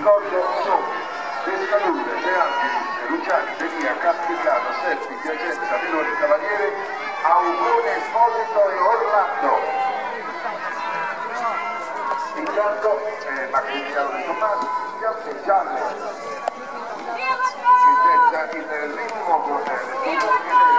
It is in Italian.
ricordo sono Pescadure, De Angelis, Luciani, Delia, Castigliano, Serpi, Piacenza, Miloni, Cavaliere, Augone, Esposito e Orlando. Intanto Macchiniano di Tommaso, piante gialle che getta il ritmo con